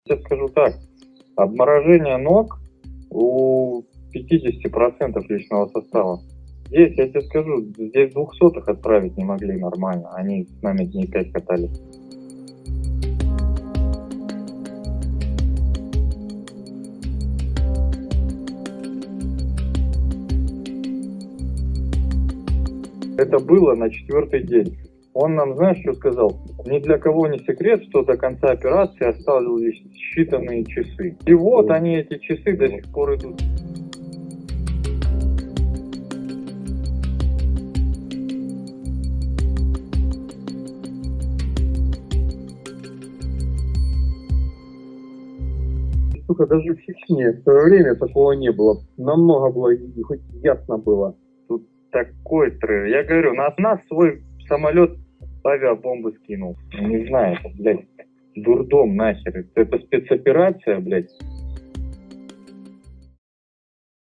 Я скажу так, обморожение ног у 50% личного состава. Здесь, я тебе скажу, здесь 200-х отправить не могли нормально. Они с нами дней 5 катались. Это было на 4-й день. Он нам, знаешь, что сказал? Ни для кого не секрет, что до конца операции остались считанные часы. И вот они, эти часы, до сих пор идут. Сука, даже в Чечне в свое время такого не было. Намного было, хоть ясно было. Тут такой трэш. Я говорю, нас свой самолет авиабомбы скинул. Не знаю, это, блядь, дурдом нахер. Это спецоперация, блядь.